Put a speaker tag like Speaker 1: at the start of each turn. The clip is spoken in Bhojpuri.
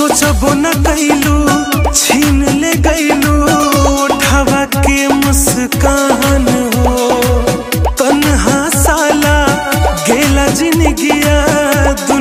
Speaker 1: सोचबो न कैलू छीन ले गैलू उठावा के मुस्कान हो। तन्हा साला गेला जिंदगी